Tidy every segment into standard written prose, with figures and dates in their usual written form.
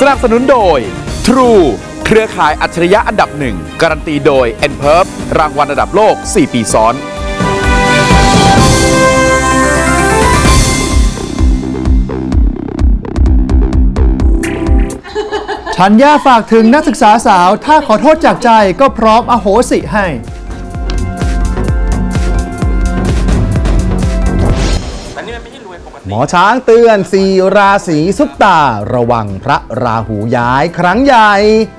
นับสนุนโดย True เครือข่ายอัจฉริยะอันดับหนึ่งการันตีโดย NPerf รางวัลระดับโลก 4 ปีซ้อนธัญญาฝากถึงนักศึกษาสาวถ้าขอโทษจากใจก็พร้อมอโหสิให้หมอช้างเตือน4ราศีซุปตาระวังพระราหูย้ายครั้งใหญ่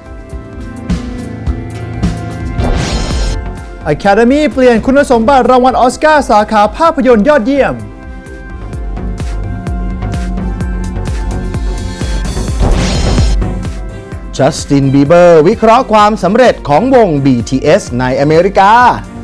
Academy เปลี่ยนคุณสมบัติรางวัลออสการ์สาขาภาพยนตร์ยอดเยี่ยมจัสตินบีเบอร์วิเคราะห์ความสำเร็จของวง BTS ในอเมริกา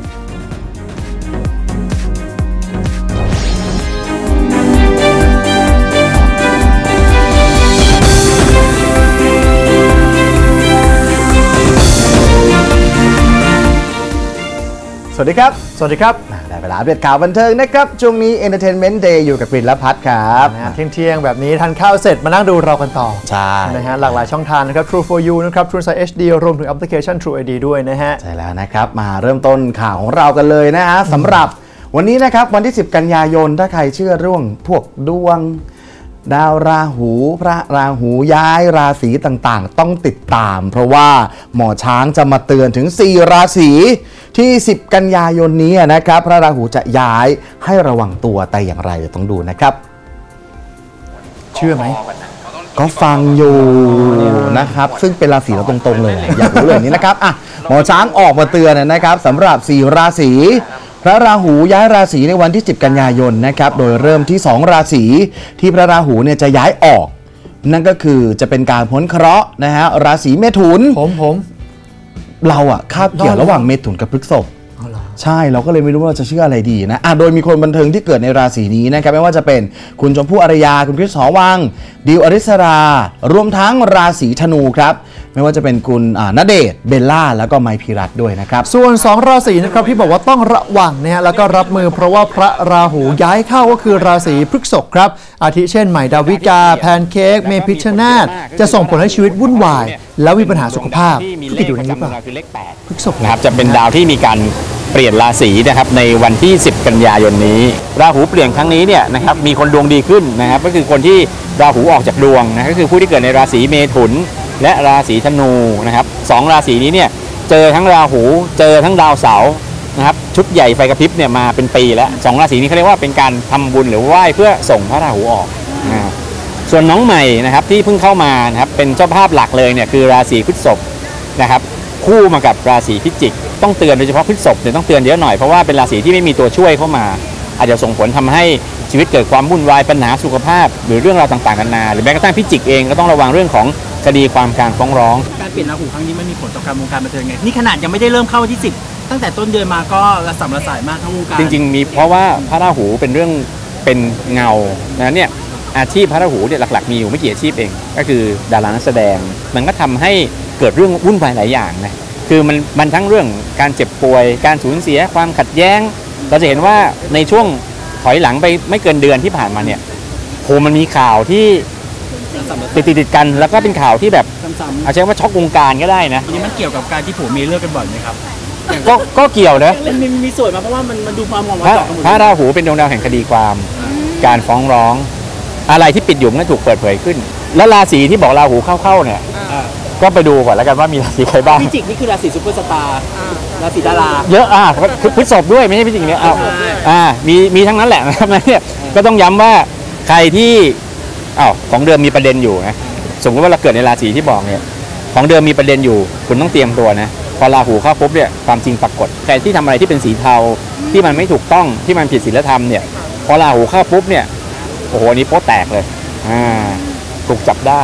สวัสดีครับสวัสดีครับได้เวลาอัปเดตข่าวบันเทิงนะครับช่วงนี้ Entertainment Day อยู่กับปรินและพัฒน์ครับเที่ยงแบบนี้ทานข้าวเสร็จมานั่งดูเรากันต่อใช่นะฮะหลากหลายช่องทางนะครับ True for You นะครับ True Size HD รวมถึงแอปพลิเคชัน True ID ด้วยนะฮะใช่แล้วนะครับมาเริ่มต้นข่าวของเรากันเลยนะฮะสำหรับวันนี้นะครับวันที่10 กันยายนถ้าใครเชื่อเรื่องพวกดวงดาวราหูพระราหูย้ายราศีต่างๆต้องติดตามเพราะว่าหมอช้างจะมาเตือนถึง4ราศีที่10 กันยายนนี้นะครับพระราหูจะย้ายให้ระวังตัวแต่อย่างไรต้องดูนะครับเชื่อไหมก็ฟังอยู่นะครับซึ่งเป็นราศีเราตรงๆเลยอยากรู้เลยนี้นะครับอ่ะหมอช้างออกมาเตือนนะครับสำหรับ4ราศีพระราหูย้ายราศีในวันที่10 กันยายนนะครับโดยเริ่มที่2ราศีที่พระราหูเนี่ยจะย้ายออกนั่นก็คือจะเป็นการพ้นเคราะห์นะฮะราศีเมถุนผมเราอะคาบเกี่ยวระหว่างเมถุนกับพฤษภใช่เราก็เลยไม่รู้ว่าเราจะเชื่ออะไรดีนะโดยมีคนบันเทิงที่เกิดในราศีนี้นะครับไม่ว่าจะเป็นคุณชมพู่อารยาคุณคริสหอวังดิวอริสรารวมทั้งราศีธนูครับไม่ว่าจะเป็นคุณณเดชน์เบลล่าแล้วก็ไมค์พีรัตน์ด้วยนะครับส่วน2ราศีนะครับที่บอกว่าต้องระวังนะฮะแล้วก็รับมือเพราะว่าพระราหูย้ายเข้าก็คือราศีพฤษภครับอาทิเช่นใหม่ดาวิกาแพนเค้กเมพิชชนาธิ์จะส่งผลให้ชีวิตวุ่นวายแล้วมีปัญหาสุขภาพที่อยู่ในนี้ป่ะพฤษภนะครับจะเป็นดาวที่มีการเปลี่ยนราศีนะครับในวันที่10 กันยายนนี้ราหูเปลี่ยนครั้งนี้เนี่ยนะครับมีคนดวงดีขึ้นนะครับก็คือคนที่ราหูออกจากดวงนะก็คือผู้ที่เกิดในราศีเมถุนและราศีธนูนะครับ2ราศีนี้เนี่ยเจอทั้งราหูเจอทั้งดาวเสาร์นะครับชุดใหญ่ไฟกระพริบเนี่ยมาเป็นปีแล้ว2ราศีนี้เขาเรียกว่าเป็นการทำบุญหรือไหว้เพื่อส่งพระราหูออกส่วนน้องใหม่นะครับที่เพิ่งเข้ามานะครับเป็นเจ้าภาพหลักเลยเนี่ยคือราศีพฤษภนะครับคู่มากับราศีพิจิกต้องเตือนโดยเฉพาะพฤษภเนี่ยต้องเตือนเยอะหน่อยเพราะว่าเป็นราศีที่ไม่มีตัวช่วยเข้ามาอาจจะส่งผลทำให้ชีวิตเกิดความวุ่นวายปัญหาสุขภาพหรือเรื่องราวต่างๆกันานาหรือแม้กระทั่งพิจิกเองก็ต้องระวังเรื่องของคดีความการฟ้องร้องการเปลี่ยนราหูครั้งนี้มันมีผลต่อการวงการบันเทิงไงนี่ขนาดยังไม่ได้เริ่มเข้าวันที่10ตั้งแต่ต้นเดือนมาก็ระส่ำระสายมากทั้งวงการจริงๆมีเพราะว่าพระราหูเป็นเรื่องเป็นเงานะเนี่ยอาชีพพระราหูเนี่ยหลักๆมีอยู่ไม่กี่อาชีพเองก็คือดารานักแสดงมันก็ทำให้เกิดเรื่องวุ่นวายหลายอย่างนะคือมันทั้งเรื่องการเจ็บป่วยการสูญเสียความขัดแย้งเราจะเห็นว่าในช่วงถอยหลังไปไม่เกินเดือนที่ผ่านมาเนี่ยโหมันมีข่าวที่ติดกันแล้วก็เป็นข่าวที่แบบอาจจะว่าช็อกวงการก็ได้นะนี่มันเกี่ยวกับการที่ผัวเมียเลิกกันบ่อยไหมครับก็เกี่ยวนะมีส่วนมาเพราะว่ามันดูความมองว่าพระราหูเป็นดวงดาวแห่งคดีความการฟ้องร้องอะไรที่ปิดอยู่มันถูกเปิดเผยขึ้นแล้วราศีที่บอกราหูเข้าเนี่ยก็ไปดูก่อนแล้วกันว่ามีราศีใครบ้างพิจิกนี่คือราศีซุปเปอร์สตาร์ราศีดาราเยอะพฤษภด้วยไม่ใช่พิจิกเนี่ยมีทั้งนั้นแหละนะครับเนี่ยก็ต้องย้ำว่าใครที่ของเดิมมีประเด็นอยู่นะสมมติว่าเราเกิดในราศีที่บอกเนี่ยของเดิมมีประเด็นอยู่คุณต้องเตรียมตัวนะพอราหูเข้าปุ๊บเนี่ยความจริงปรากฏใครที่ทำอะไรที่เป็นสีเทาที่มันไม่ถูกต้องที่มันผิดศีลธรรมเนี่ยพอราหูเข้าปุ๊บเนี่ยโอ้โหนี้โป๊ะแตกเลยถูกจับได้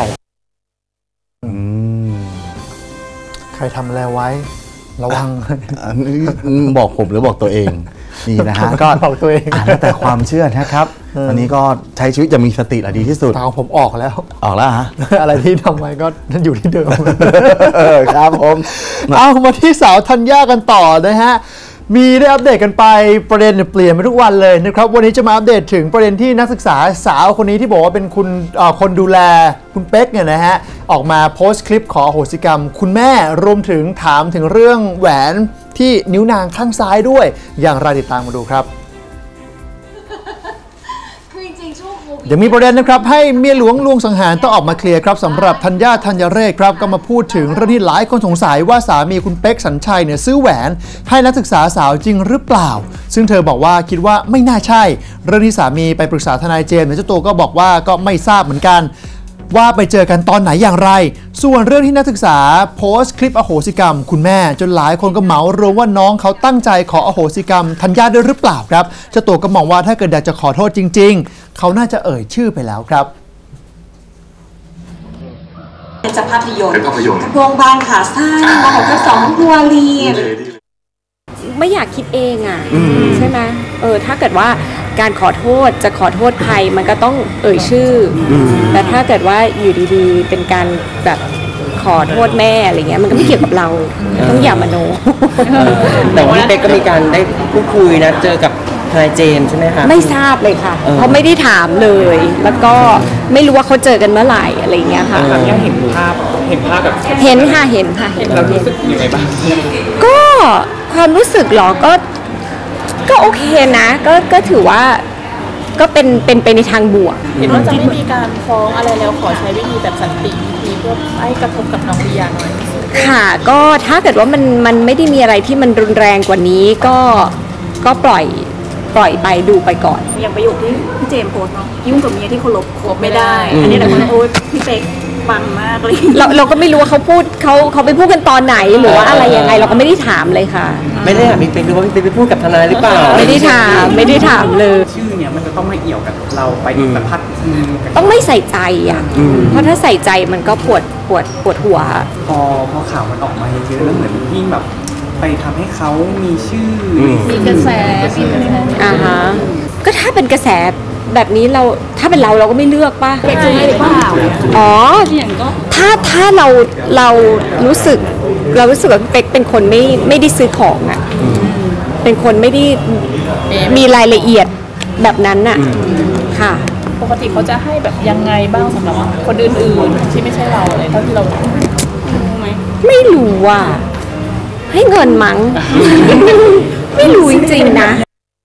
ใครทำอะไรไว้ระวังบอกผมหรือบอกตัวเองนี่นะฮะก็บอกตัวเองแล้วแต่ความเชื่อนะครับตอนนี้ก็ใช้ชีวิตจะมีสติแหละดีที่สุดตามผมออกแล้วฮะอะไรที่ทำไว้ก็อยู่ที่เดิมครับผมเอามาที่สาวธัญญากันต่อนะฮะมีได้อัปเดตกันไปประเด็นเปลี่ยนไปทุกวันเลยนะครับวันนี้จะมาอัปเดตถึงประเด็นที่นักศึกษาสาวคนนี้ที่บอกว่าเป็นคนดูแลคุณเป๊กเนี่ยนะฮะออกมาโพสต์คลิปขออโหสิกรรมคุณแม่รวมถึงถามถึงเรื่องแหวนที่นิ้วนางข้างซ้ายด้วยอย่างไรติดตามมาดูครับยังมีประเด็นนะครับให้เมียหลวงลวงสังหารต้องออกมาเคลียร์ครับสำหรับธัญญาเรศครับก็มาพูดถึงเรื่องที่หลายคนสงสัยว่าสามีคุณเป๊กสัญชัยเนี่ยซื้อแหวนให้นักศึกษาสาวจริงหรือเปล่าซึ่งเธอบอกว่าคิดว่าไม่น่าใช่เรื่องที่สามีไปปรึกษาทนายเจมส์เจ้าตัวก็บอกว่าก็ไม่ทราบเหมือนกันว่าไปเจอกันตอนไหนอย่างไรส่วนเรื่องที่นักศึกษาโพสต์คลิปอโหสิกรรมคุณแม่จนหลายคนก็เหมารวมว่าน้องเขาตั้งใจขออโหสิกรรมธัญญาด้วยหรือเปล่าครับเจ้าตัวก็มองว่าถ้าเกิดอยากจะขอโทษจริงๆเขาน่าจะเอ่ยชื่อไปแล้วครับเป็นภาพยนตร์โรงพยาบาลขาสั้นมหกสองบัวลีไม่อยากคิดเองอ่ะใช่ไหมถ้าเกิดว่าการขอโทษจะขอโทษใครมันก็ต้องเอ่ยชื่อแต่ถ้าเกิดว่าอยู่ดีๆเป็นการแบบขอโทษแม่อะไรเงี้ยมันก็ไม่เกี่ยวกับเราต้องอย่ามโนแต่ว่าพี่เป๊กก็มีการได้พูดคุยนะเจอกับทนายเจมส์ใช่ไหมคะไม่ทราบเลยค่ะเพราะไม่ได้ถามเลยแล้วก็ไม่รู้ว่าเขาเจอกันเมื่อไหร่อะไรเงี้ยค่ะยังเห็นภาพแบบเห็นค่ะเรารู้สึกยังไงบ้างก็ความรู้สึกหรอก็โอเคนะก็ถือว่าก็เป็นไปในทางบวกเห็นว่าจะไม่มีการฟ้องอะไรแล้วขอใช้วิธีแบบสันติเพื่อให้กระทบกับน้องลียาหน่อยค่ะก็ถ้าเกิดว่ามันไม่ได้มีอะไรที่มันรุนแรงกว่านี้ก็ปล่อยไปดูไปก่อนอย่างประโยคที่พี่เจมส์โพสต์เนาะยุ่งกับเมียที่เคารพไม่ได้อันนี้แต่คนโอ้ยพี่เป๊กฟังมากเลยเราก็ไม่รู้ว่าเขาไปพูดกันตอนไหนหรือว่าอะไรยังไงเราก็ไม่ได้ถามเลยค่ะไม่ได้ถามพี่เป๊กหรือว่าพี่เป๊กไปพูดกับทนายหรือเปล่าไม่ได้ถามเลยชื่อเนี่ยมันจะต้องมาเอี่ยวกับเราไปสัมผัสต้องไม่ใส่ใจอ่ะเพราะถ้าใส่ใจมันก็ปวดหัวพอข่าวมันออกมาเยอะแล้วเหมือนยิ่งแบบไปทำให้เขามีชื่อมีกระแสฮะก็ถ้าเป็นกระแสแบบนี้ถ้าเป็นเราก็ไม่เลือกป่ะเป็นจะหรือเปล่าอ๋อถ้าเรารู้สึกว่าเป็กเป็นคนไม่ได้ซื้อของอ่ะเป็นคนไม่ได้มีรายละเอียดแบบนั้นน่ะค่ะปกติเขาจะให้แบบยังไงบ้างสำหรับคนอื่นๆที่ไม่ใช่เราอะไรเท่าที่เรารู้ไหมไม่รู้อ่ะให้เงินมั้งไม่รู้จริงๆนะ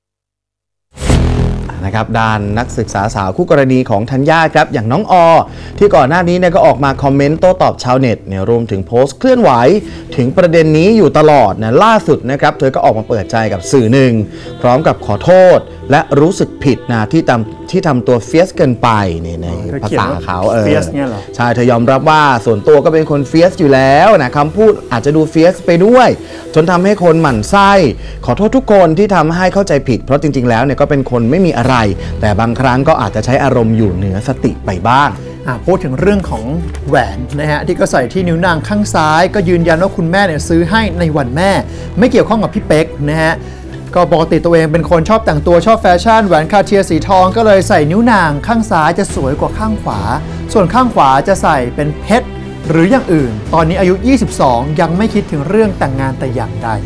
นะครับด้านนักศึกษาสาวคู่กรณีของธัญญาครับอย่างน้องอที่ก่อนหน้านี้เนี่ยก็ออกมาคอมเมนต์โต้ตอบชาวเน็ตเนี่ยรวมถึงโพสต์เคลื่อนไหวถึงประเด็นนี้อยู่ตลอดนะล่าสุดนะครับเธอก็ออกมาเปิดใจกับสื่อหนึ่งพร้อมกับขอโทษและรู้สึกผิดนะที่ทำตัวเฟียสเกินไปในภาษาเขาใช่เธอยอมรับว่าส่วนตัวก็เป็นคนเฟียสอยู่แล้วนะคำพูดอาจจะดูเฟียสไปด้วยจนทำให้คนหมั่นไส้ขอโทษทุกคนที่ทำให้เข้าใจผิดเพราะจริงๆแล้วเนี่ยก็เป็นคนไม่มีอะไรแต่บางครั้งก็อาจจะใช้อารมณ์อยู่เหนือสติไปบ้างพูดถึงเรื่องของแหวนนะฮะที่ก็ใส่ที่นิ้วนางข้างซ้ายก็ยืนยันว่าคุณแม่เนี่ยซื้อให้ในวันแม่ไม่เกี่ยวข้องกับพี่เป๊กนะฮะก็ปกติตัวเองเป็นคนชอบแต่งตัวชอบแฟชั่นแหวนคาร์เทียร์สีทองก็เลยใส่นิ้วนางข้างซ้ายจะสวยกว่าข้างขวาส่วนข้างขวาจะใส่เป็นเพชรหรืออย่างอื่นตอนนี้อายุ22ยังไม่คิดถึงเรื่องแต่งงานแต่อย่างใด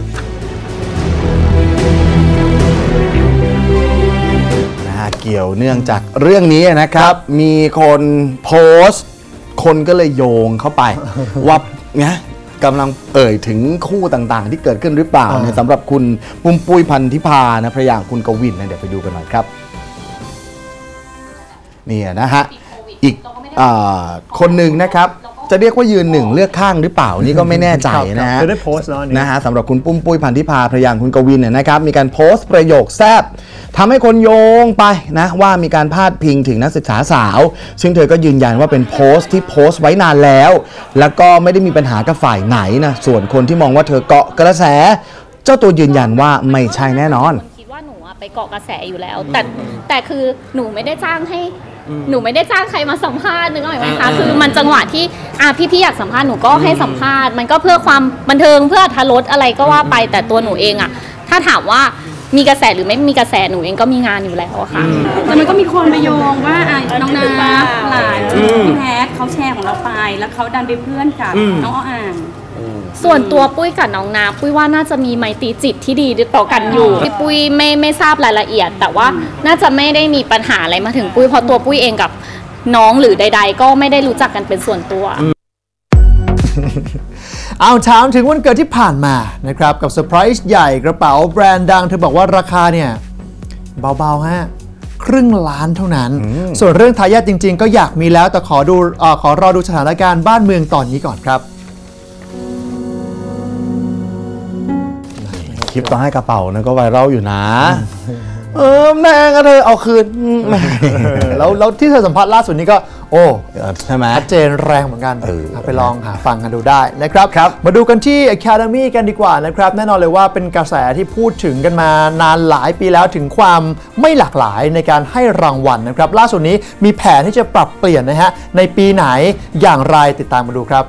เกี่ยวเนื่องจากเรื่องนี้นะครับมีคนโพสต์คนก็เลยโยงเข้าไปว่าเนี่ยกำลังเอ่ยถึงคู่ต่างๆที่เกิดขึ้นหรือเปล่าเนี่ยสำหรับคุณปุ้มปุ้ยพันธิพานะภรรยาคุณกวินนะเดี๋ยวไปดูกันหน่อยครับนี่นะฮะอีกคนหนึ่งนะครับจะเรียกว่ายืนหนึ่งเลือกข้างหรือเปล่านี่ก็ไม่แน่ใจนะฮะนะฮะสำหรับคุณปุ้มปุ้ยพันธิพาภรรยาคุณกวินเนี่ยนะครับมีการโพสต์ประโยคแซ่บทำให้คนโยงไปนะว่ามีการพาดพิงถึงนักศึกษาสาวซึ่งเธอก็ยืนยันว่าเป็นโพสต์ที่โพสต์ไว้นานแล้วแล้วก็ไม่ได้มีปัญหากับฝ่ายไหนนะส่วนคนที่มองว่าเธอเกาะกระแสเจ้าตัวยืนยันว่าไม่ใช่แน่นอนคิดว่าหนูไปเกาะกระแสอยู่แล้วแต่คือหนูไม่ได้จ้างใครมาสัมภาษณ์นึกออกไหมคะคือมันจังหวะที่พี่อยากสัมภาษณ์หนูก็ให้สัมภาษณ์มันก็เพื่อความบันเทิงเพื่ออรรถรสอะไรก็ว่าไปแต่ตัวหนูเองถ้าถามว่ามีกระแสหรือไม่มีกระแสหนูเองก็มีงานอยู่แล้วค่ะแต่มันก็มีคนไปโยงว่าน้องนาหลานพี่แพทเขาแชร์ของเราไปแล้วเขาดันไปเพื่อนกับน้องอ้ออ่างส่วนตัวปุ้ยกับน้องนาปุ้ยว่าน่าจะมีไมตรีจิตที่ดีต่อกันอยู่ที่ปุ้ยไม่ทราบรายละเอียดแต่ว่าน่าจะไม่ได้มีปัญหาอะไรมาถึงปุ้ยเพราะตัวปุ้ยเองกับน้องหรือใดๆก็ไม่ได้รู้จักกันเป็นส่วนตัวเอาถามถึงวันเกิดที่ผ่านมานะครับกับเซอร์ไพรส์ใหญ่กระเป๋าแบรนด์ดังเธอบอกว่าราคาเนี่ยเบาๆฮะครึ่งล้านเท่านั้นส่วนเรื่องทายาทจริงๆก็อยากมีแล้วแต่ขอรอดูสถานการณ์บ้านเมืองตอนนี้ก่อนครับคลิปต้องให้กระเป๋านะก็ไวรัลอยู่นะแม่ก็เธอเอาคืนแล้วที่เธอสัมภาษณ์ล่าสุดนี้ก็โอ้ใช่ไหมชัดเจนแรงเหมือนกันไปลองหาฟังกันดูได้นะครับมาดูกันที่ Academy กันดีกว่านะครับแน่นอนเลยว่าเป็นกระแสที่พูดถึงกันมานานหลายปีแล้วถึงความไม่หลากหลายในการให้รางวัลนะครับล่าสุดนี้มีแผนที่จะปรับเปลี่ยนนะฮะในปีไหนอย่างไรติดตามมาดูครับ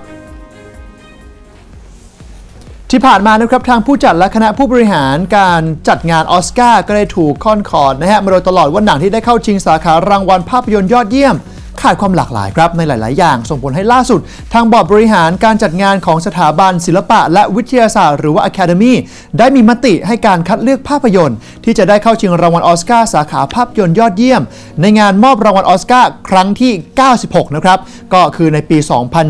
ที่ผ่านมานะครับทางผู้จัดและคณะผู้บริหารการจัดงานออสการ์ก็ได้ถูกค่อนขอดนะฮะมาโดยตลอดว่าหนังที่ได้เข้าชิงสาขารางวัลภาพยนตร์ยอดเยี่ยมขาดความหลากหลายครับในหลายๆอย่างส่งผลให้ล่าสุดทางบอร์ดบริหารการจัดงานของสถาบันศิลปะและวิทยาศาสตร์หรือว่า Academy ได้มีมติให้การคัดเลือกภาพยนตร์ที่จะได้เข้าชิงรางวัลออสการ์สาขาภาพยนตร์ยอดเยี่ยมในงานมอบรางวัลออสการ์ครั้งที่ 96 นะครับก็คือในปี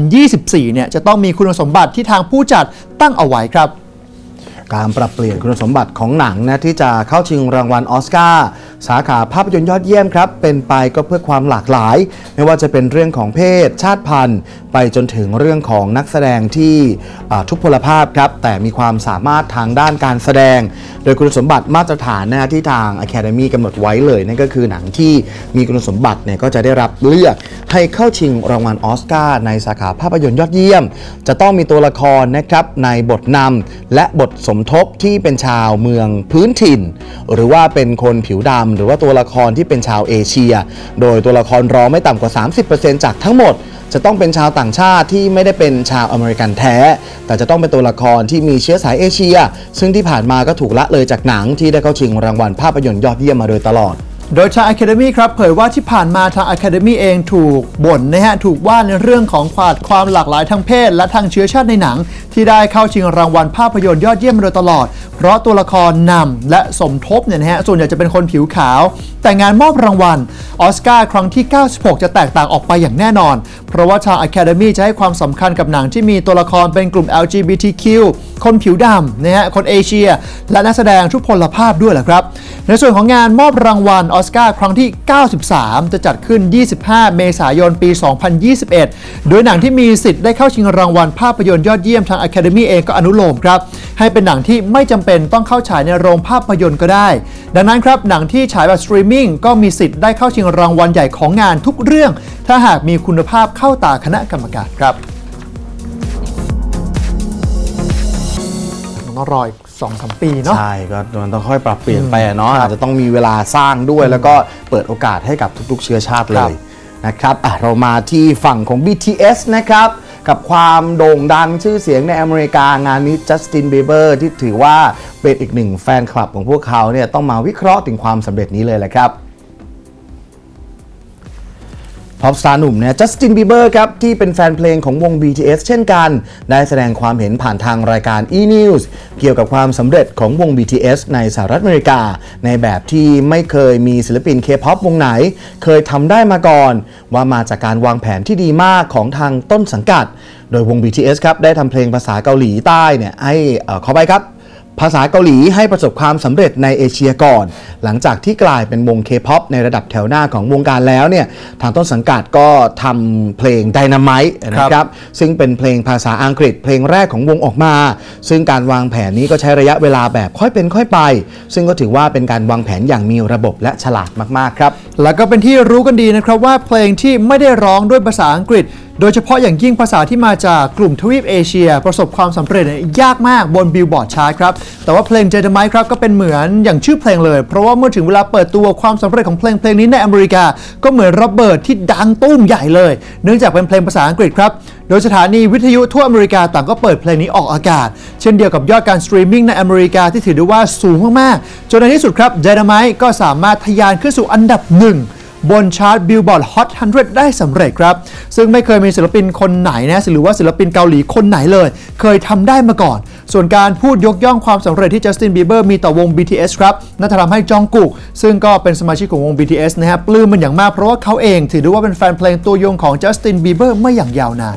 2024 เนี่ยจะต้องมีคุณสมบัติที่ทางผู้จัดตั้งเอาไว้ครับการปรับเปลี่ยนคุณสมบัติของหนังนะที่จะเข้าชิงรางวัลออสการ์สาขาภาพยนตร์ยอดเยี่ยมครับเป็นไปก็เพื่อความหลากหลายไม่ว่าจะเป็นเรื่องของเพศชาติพันธุ์ไปจนถึงเรื่องของนักแสดงที่ทุพพลภาพครับแต่มีความสามารถทางด้านการแสดงโดยคุณสมบัติมาตรฐานนะที่ทาง Academy กำหนดไว้เลยนั่นก็คือหนังที่มีคุณสมบัติเนี่ยก็จะได้รับเลือกให้เข้าชิงรางวัลออสการ์ในสาขาภาพยนตร์ยอดเยี่ยมจะต้องมีตัวละครนะครับในบทนำและบทสมทบที่เป็นชาวเมืองพื้นถิ่นหรือว่าเป็นคนผิวดำหรือว่าตัวละครที่เป็นชาวเอเชียโดยตัวละครรองไม่ต่ำกว่า 30% จากทั้งหมดจะต้องเป็นชาวต่างชาติที่ไม่ได้เป็นชาวอเมริกันแท้แต่จะต้องเป็นตัวละครที่มีเชื้อสายเอเชียซึ่งที่ผ่านมาก็ถูกละเลยจากหนังที่ได้เข้าชิงรางวัลภาพยนตร์ยอดเยี่ยมมาโดยตลอดโดยทาง Academy ครับเผยว่าที่ผ่านมาทาง Academy เองถูกบ่นนะฮะถูกว่าในเรื่องของความหลากหลายทางเพศและทางเชื้อชาติในหนังที่ได้เข้าชิงรางวัลภาพยนตร์ยอดเยี่ยมมาโดยตลอดเพราะตัวละครนำและสมทบเนี่ยนะฮะส่วนใหญ่จะเป็นคนผิวขาวแต่งานมอบรางวัลออสการ์ครั้งที่ 96 จะแตกต่างออกไปอย่างแน่นอนเพราะว่าทาง Academy จะให้ความสำคัญกับหนังที่มีตัวละครเป็นกลุ่ม LGBTQ คนผิวดำนะฮะคนเอเชียและนักแสดงทุพพลภาพด้วยแหละครับในส่วนของงานมอบรางวัลออสการ์ครั้งที่ 93 จะจัดขึ้น 25 เมษายน ปี 2021 โดยหนังที่มีสิทธิ์ได้เข้าชิงรางวัลภาพยนตร์ยอดเยี่ยมทาง Academy เองก็อนุโลมครับให้เป็นหนังที่ไม่จำเป็นต้องเข้าฉายในโรงภาพยนตร์ก็ได้ดังนั้นครับหนังที่ฉายแบบสตรีมมิ่งก็มีสิทธิ์ได้เข้าชิงรางวัลใหญ่ของงานทุกเรื่องถ้าหากมีคุณภาพเข้าตาคณะกรรมการครับต้องรออีก 2-3 ปีเนาะใช่ก็มันต้องค่อยปรับเปลี่ยนไปเนาะอาจจะต้องมีเวลาสร้างด้วยแล้วก็เปิดโอกาสให้กับทุกๆเชื้อชาติเลยนะครับเรามาที่ฝั่งของ BTS นะครับกับความโด่งดังชื่อเสียงในอเมริกางานนี้จัสตินบีเบอร์ที่ถือว่าเป็นอีกหนึ่งแฟนคลับของพวกเขาเนี่ยต้องมาวิเคราะห์ถึงความสำเร็จนี้เลยแหละครับท็อปสตาร์หนุ่มเนี่ยจัสตินบีเบอร์ครับที่เป็นแฟนเพลงของวง BTS เช่นกันได้แสดงความเห็นผ่านทางรายการ E-News เกี่ยวกับความสำเร็จของวง BTS ในสหรัฐอเมริกาในแบบที่ไม่เคยมีศิลปิน K-POP วงไหนเคยทำได้มาก่อนว่ามาจากการวางแผนที่ดีมากของทางต้นสังกัดโดยวง BTS ครับได้ทำเพลงภาษาเกาหลีใต้เนี่ยให้ขอไปครับภาษาเกาหลีให้ประสบความสำเร็จในเอเชียก่อนหลังจากที่กลายเป็นวง K-POP ในระดับแถวหน้าของวงการแล้วเนี่ยทางต้นสังกัดก็ทำเพลง Dynamite นะครับซึ่งเป็นเพลงภาษาอังกฤษเพลงแรกของวงออกมาซึ่งการวางแผนนี้ก็ใช้ระยะเวลาแบบค่อยเป็นค่อยไปซึ่งก็ถือว่าเป็นการวางแผนอย่างมีระบบและฉลาดมากๆครับแล้วก็เป็นที่รู้กันดีนะครับว่าเพลงที่ไม่ได้ร้องด้วยภาษาอังกฤษโดยเฉพาะอย่างยิ่งภาษาที่มาจากกลุ่มทวีปเอเชียประสบความสำเร็จยากมากบนบิลบอร์ดชาร์ตครับแต่ว่าเพลง Dynamite ครับก็เป็นเหมือนอย่างชื่อเพลงเลยเพราะว่าเมื่อถึงเวลาเปิดตัวความสำเร็จของเพลงนี้ในอเมริกาก็เหมือนระเบิดที่ดังตุ้มใหญ่เลยเนื่องจากเป็นเพลงภาษาอังกฤษครับโดยสถานีวิทยุทั่วอเมริกาต่างก็เปิดเพลงนี้ออกอากาศเช่นเดียวกับยอดการสตรีมมิ่งในอเมริกาที่ถือได้ว่าสูงมากๆจนในที่สุดครับ Dynamite ก็สามารถทะยานขึ้นสู่อันดับ1 บนชาร์ต Billboard Hot 100 ได้สำเร็จครับซึ่งไม่เคยมีศิลปินคนไหนนะหรือว่าศิลปินเกาหลีคนไหนเลยเคยทำได้มาก่อนส่วนการพูดยกย่องความสำเร็จที่จัสตินบีเบอร์มีต่อวง BTS ครับนั่นทำให้จองกุกซึ่งก็เป็นสมาชิกของวง BTS นะฮะปลื้มมันอย่างมากเพราะว่าเขาเองถือได้ว่าเป็นแฟนเพลงตัวยงของจัสตินบีเบอร์มาอย่างยาวนาน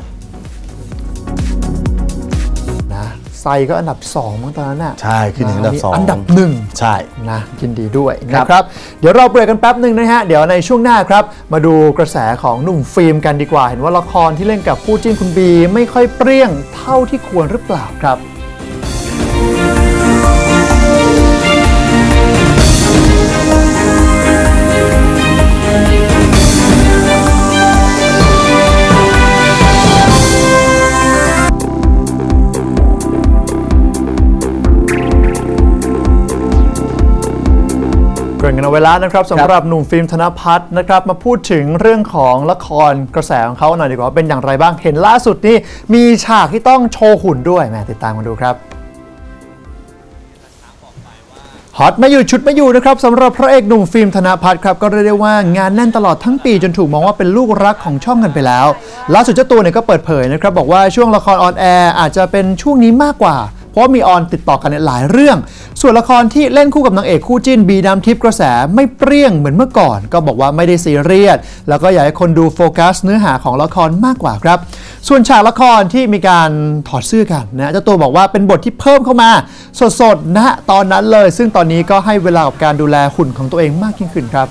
ไซก็อันดับ2มั้งตอนนั้นน่ะใช่ขึ้นถึงอันดับ2 อันดับ1 ใช่นะยินดีด้วยนะครับเดี๋ยวเราเบรกกันแป๊บหนึ่งนะฮะเดี๋ยวในช่วงหน้าครับมาดูกระแสของหนุ่มฟิล์มกันดีกว่าเห็นว่าละครที่เล่นกับคู่จิ้นคุณบีไม่ค่อยเปรี้ยงเท่าที่ควรหรือเปล่าครับเกินกันเอาเวลานะครับสำหรับหนุ่มฟิล์มธนภัทรนะครับมาพูดถึงเรื่องของละครกระแสของเขาหน่อยดีกว่าเป็นอย่างไรบ้างเห็นล่าสุดนี่มีฉากที่ต้องโชว์หุ่นด้วยแหมติดตามกันดูครับฮอตไม่อยู่ชุดไม่อยู่นะครับสำหรับพระเอกหนุ่มฟิล์มธนภัทรครับก็เรียกได้ว่างานแน่นตลอดทั้งปีจนถูกมองว่าเป็นลูกรักของช่องกันไปแล้วล่าสุดเจ้าตัวเนี่ยก็เปิดเผยนะครับบอกว่าช่วงละครออนแอร์อาจจะเป็นช่วงนี้มากกว่าเพราะมีออนติดต่อกันหลายเรื่องส่วนละครที่เล่นคู่กับนางเอกคู่จิ้นบีน้ำทิพย์กระแสไม่เปรี้ยงเหมือนเมื่อก่อนก็บอกว่าไม่ได้ซีเรียสแล้วก็อยากให้คนดูโฟกัสเนื้อหาของละครมากกว่าครับส่วนฉากละครที่มีการถอดเสื้อกันนะเจ้าตัวบอกว่าเป็นบทที่เพิ่มเข้ามาสดๆนะตอนนั้นเลยซึ่งตอนนี้ก็ให้เวลากับการดูแลหุ่นของตัวเองมากยิ่งขึ้นครับ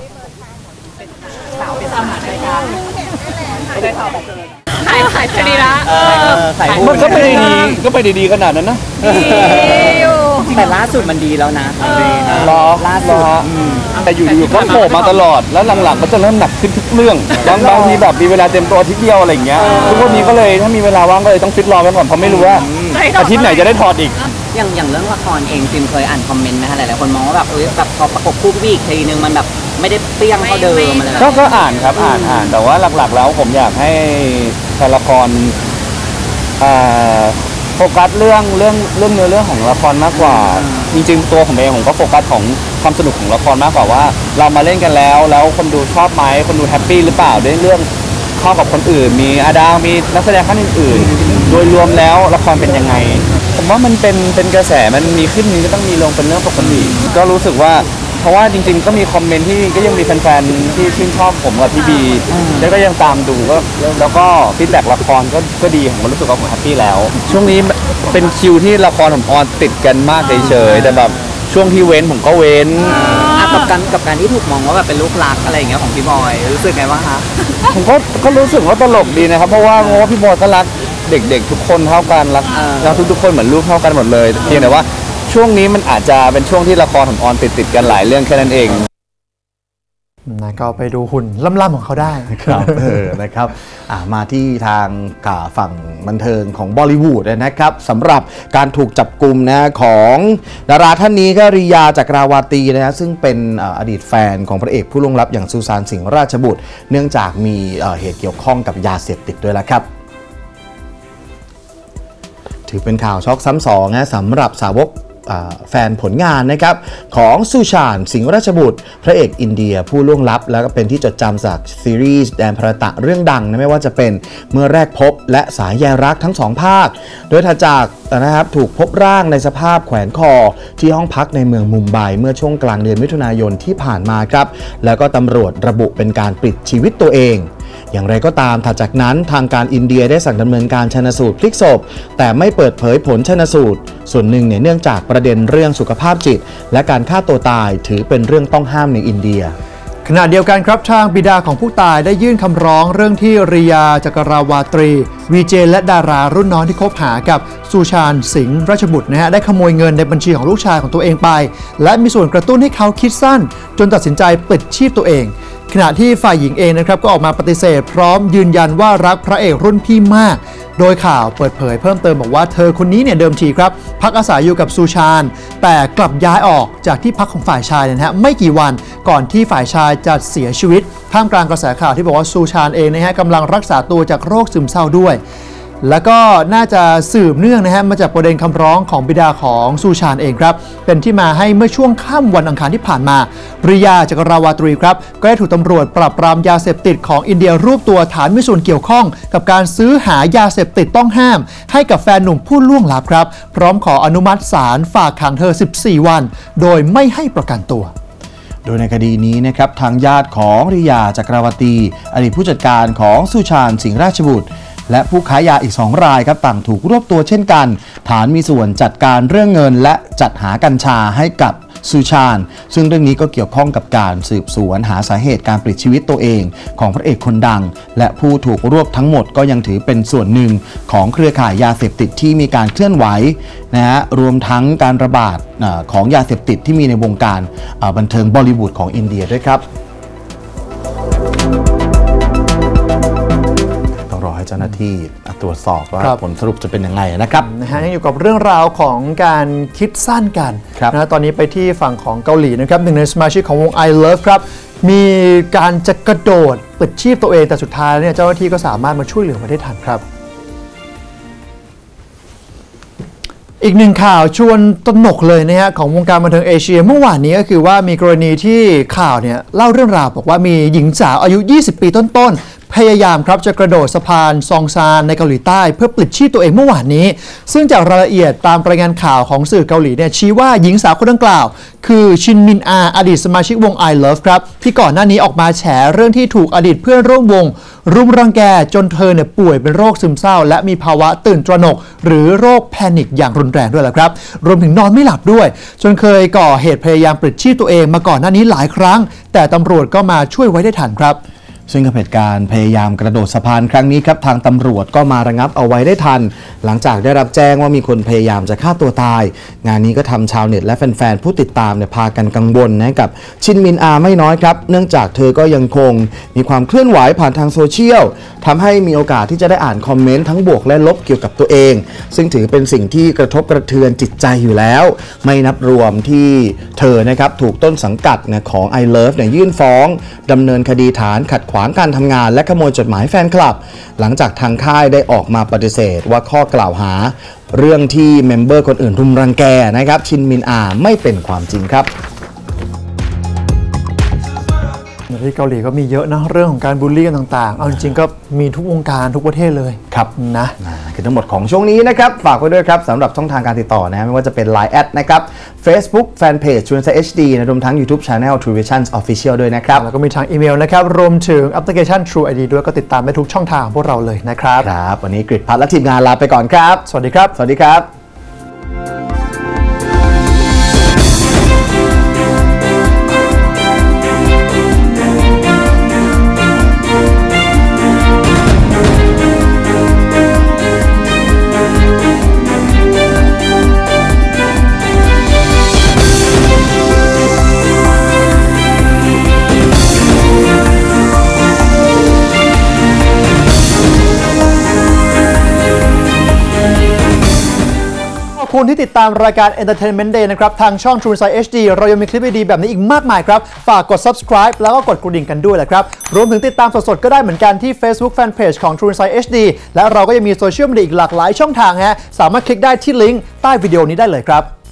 ขายดีละมันก็ไปดีขนาดนั้นนะแต่ล่าสุดมันดีแล้วนะล่าสุดแต่อยู่ๆก็โผล่มาตลอดแล้วหลังๆก็จะเริ่มหนักขึ้นทุกเรื่องบางทีแบบมีเวลาเต็มตัวอาทิตย์เดียวอะไรอย่างเงี้ยทุกวันนี้ก็เลยถ้ามีเวลาว่างก็เลยต้องฟิตรอไว้ก่อนเพราะไม่รู้ว่าอาทิตย์ไหนจะได้ถอดอีกอย่างเรื่องละครเองฟิล์มเคยอ่านคอมเมนต์ไหมคะหลายๆคนมองว่าแบบแบบพอประกบคู่พี่อีกทีนึงมันแบบไม่ได้เปรี้ยงเท่าเดิมอะไรก็อ่านครับอ่านแต่ว่าหลักๆแล้วผมอยากให้ละครโฟกัสเรื่องเนื้อเรื่องของละครมากกว่าจริงๆตัวผมเองผมก็โฟกัสของความสนุกของละครมากกว่าว่าเรามาเล่นกันแล้วคนดูชอบไหมคนดูแฮปปี้หรือเปล่าด้วยเรื่องเข้ากับคนอื่นมีอาดาวมีนักแสดงท่านอื่นๆโดยรวมแล้วละครเป็นยังไงผมว่ามันเป็นกระแสมันมีขึ้นมีก็ต้องมีลงเป็นเรื่องปกติก็รู้สึกว่าเพราะว่าจริงๆก็มีคอมเมนต์ที่ก็ยังมีแฟนๆที่ชื่นชอบผมกับพี่บีแล้วก็ยังตามดูแล้วก็ฟีดแบ็กละครก็ดีผมรู้สึกว่าผมแฮปปี้แล้วช่วงนี้เป็นคิวที่ละครผมออนติดกันมากเฉยๆแต่แบบช่วงที่เว้นผมก็เว้นกับการที่ถูกมองว่าแบบเป็นลูกรักอะไรอย่างเงี้ยของพี่บอยรู้สึกไงบ้างคะผมก็รู้สึกว่าตลกดีนะครับเพราะว่าพี่บอยก็รักเด็กๆทุกคนเท่ากันรักทุกคนเหมือนลูกเท่ากันหมดเลยเพียงแต่ว่าช่วงนี้มันอาจจะเป็นช่วงที่ละครผมออนติดกันหลายเรื่องแค่นั้นเองนะก็ไปดูหุ่นล่ำๆของเขาได้ครับนะครับมาที่ทางฝั่งบันเทิงของบอลลิวูดนะครับสำหรับการถูกจับกุมนะของดาราท่านนี้ก็ริยาจักราวาตีนะซึ่งเป็นอดีตแฟนของพระเอกผู้ล่วงลับอย่างซูซานสิงห์ราชบุตรเนื่องจากมีเหตุเกี่ยวข้องกับยาเสพติดด้วยละครับถือเป็นข่าวช็อกซ้ำสองนะสำหรับสาวกแฟนผลงานนะครับของซูชานสิงห์ราชบุตรพระเอกอินเดียผู้ล่วงลับแล้วก็เป็นที่จดจำจากซีรีส์แดนพรตะเรื่องดังนะไม่ว่าจะเป็นเมื่อแรกพบและสายใยรักทั้ง2ภาคโดยถัดจากนะครับถูกพบร่างในสภาพแขวนคอที่ห้องพักในเมืองมุมไบเมื่อช่วงกลางเดือนมิถุนายนที่ผ่านมาครับแล้วก็ตำรวจระบุเป็นการปลิดชีวิตตัวเองอย่างไรก็ตามถัดจากนั้นทางการอินเดียได้สั่งดำเนินการชันสูตรพลิกศพแต่ไม่เปิดเผยผลชันสูตรส่วนหนึ่งเนื่องจากประเด็นเรื่องสุขภาพจิตและการฆ่าตัวตายถือเป็นเรื่องต้องห้ามในอินเดียขณะเดียวกันครับทางบิดาของผู้ตายได้ยื่นคำร้องเรื่องที่ริยาจักราวาตรีวีเจและดารารุ่นน้องที่คบหากับซูชานสิงห์ราชบุตรนะฮะได้ขโมยเงินในบัญชีของลูกชายของตัวเองไปและมีส่วนกระตุ้นให้เขาคิดสั้นจนตัดสินใจปลิดชีพตัวเองขณะที่ฝ่ายหญิงเองนะครับก็ออกมาปฏิเสธพร้อมยืนยันว่ารักพระเอกรุ่นพี่มากโดยข่าวเปิดเผยเพิ่มเติมบอกว่าเธอคนนี้เนี่ยเดิมทีครับพักอาศัยอยู่กับซูชานแต่กลับย้ายออกจากที่พักของฝ่ายชายนะฮะไม่กี่วันก่อนที่ฝ่ายชายจะเสียชีวิตท่ามกลางกระแสข่าวที่บอกว่าซูชานเองนะฮะกำลังรักษาตัวจากโรคซึมเศร้าด้วยแล้วก็น่าจะสืบเนื่องนะฮะมาจากประเด็นคำร้องของบิดาของซูชานเองครับเป็นที่มาให้เมื่อช่วงค่ำวันอังคารที่ผ่านมาริยาจักราวาตรีครับก็ได้ถูกตำรวจปราบปรามยาเสพติดของอินเดียรวบตัวฐานมีส่วนเกี่ยวข้องกับการซื้อหายาเสพติดต้องห้ามให้กับแฟนหนุ่มผู้ล่วงลับครับพร้อมขออนุมัติศาลฝากขังเธอ14 วันโดยไม่ให้ประกันตัวโดยในคดีนี้นะครับทางญาติของริยาจักรวตีอดีตผู้จัดการของสุชาญสิงห์ราชบุตรและผู้ค้ายาอีก2 รายครับต่างถูกรวบตัวเช่นกันฐานมีส่วนจัดการเรื่องเงินและจัดหากัญชาให้กับสุชาญซึ่งเรื่องนี้ก็เกี่ยวข้องกับการสืบสวนหาสาเหตุการปลิดชีวิตตัวเองของพระเอกคนดังและผู้ถูกรวบทั้งหมดก็ยังถือเป็นส่วนหนึ่งของเครือข่ายยาเสพติดที่มีการเคลื่อนไหวนะฮะรวมทั้งการระบาดของยาเสพติดที่มีในวงการบันเทิงบอลลีวูดของอินเดียด้วยครับรอให้เจ้าหน้าที่ตรวจสอบว่าผลสรุปจะเป็นยังไงนะครับยังอยู่กับเรื่องราวของการคิดสั้นกันนะตอนนี้ไปที่ฝั่งของเกาหลีนะครับหนึ่งในสมาชิกของวง I Love ครับมีการจะกระโดดปลิดชีพตัวเองแต่สุดท้ายเนี่ยเจ้าหน้าที่ก็สามารถมาช่วยเหลือมาได้ทันครับอีกหนึ่งข่าวชวนตระหนกเลยนะฮะของวงการบันเทิงเอเชียเมื่อวานนี้ก็คือว่ามีกรณีที่ข่าวเนี่ยเล่าเรื่องราวบอกว่ามีหญิงสาวอายุ20 ปีต้นพยายามครับจะกระโดดสะพานซองซานในเกาหลีใต้เพื่อปลิดชีพตัวเองเมื่อวานนี้ซึ่งจากรายละเอียดตามรายงานข่าวของสื่อเกาหลีเนี่ยชี้ว่าหญิงสาวคนดังกล่าวคือชินมินอาอดีตสมาชิกวง I Love ครับที่ก่อนหน้านี้ออกมาแฉเรื่องที่ถูกอดีตเพื่อนร่วมวงรุมรังแกจนเธอเนี่ยป่วยเป็นโรคซึมเศร้าและมีภาวะตื่นตระหนกหรือโรคแพนิคอย่างรุนแรงด้วยแหละครับรวมถึงนอนไม่หลับด้วยจนเคยก่อเหตุพยายามปลิดชีพตัวเองมาก่อนหน้านี้หลายครั้งแต่ตำรวจก็มาช่วยไว้ได้ทันครับซึ่งกับเหตุการณ์พยายามกระโดดสะพานครั้งนี้ครับทางตำรวจก็มาระงับเอาไว้ได้ทันหลังจากได้รับแจ้งว่ามีคนพยายามจะฆ่าตัวตายงานนี้ก็ทำชาวเน็ตและแฟนๆผู้ติดตามเนี่ยพากันกังวลนะกับชินมินอาไม่น้อยครับเนื่องจากเธอก็ยังคงมีความเคลื่อนไหวผ่านทางโซเชียลทำให้มีโอกาสที่จะได้อ่านคอมเมนต์ทั้งบวกและลบเกี่ยวกับตัวเองซึ่งถือเป็นสิ่งที่กระทบกระเทือนจิตใจอยู่แล้วไม่นับรวมที่เธอนะครับถูกต้นสังกัดของ I Love เนี่ยยื่นฟ้องดำเนินคดีฐานขัดขวางการทำงานและขโมยจดหมายแฟนคลับหลังจากทางค่ายได้ออกมาปฏิเสธว่าข้อกล่าวหาเรื่องที่เมมเบอร์คนอื่นรุมรังแกนะครับชินมินอาไม่เป็นความจริงครับที่เกาหลีก็มีเยอะนะเรื่องของการบูลลี่กันต่างๆเอาจริงๆก็มีทุกวงการทุกประเทศเลยครับนะคือทั้งหมดของช่วงนี้นะครับฝากไว้ด้วยครับสำหรับช่องทางการติดต่อนะไม่ว่าจะเป็น Line แอดนะครับ Facebook Fanpage True Insight HD นะรวมทั้ง YouTube Channel True Visions Official ด้วยนะครับแล้วก็มีทางอีเมลนะครับรวมถึงแอปพลิเคชัน True ID ด้วยก็ติดตามได้ทุกช่องทางพวกเราเลยนะครับครับวันนี้กฤษพัฒน์และทีมงานลาไปก่อนครับสวัสดีครับสวัสดีครับคุณที่ติดตามรายการ Entertainment Day นะครับทางช่อง True Insight HD เรายังมีคลิปดีๆแบบนี้อีกมากมายครับฝากกด subscribe แล้วก็กดกระดิ่งกันด้วยแหละครับรวมถึงติดตามสดๆก็ได้เหมือนกันที่ Facebook Fanpage ของ True Insight HD และเราก็ยังมีโซเชียลมีเดียอีกหลากหลายช่องทางฮะสามารถคลิกได้ที่ลิงก์ใต้วิดีโอนี้ได้เลยครับ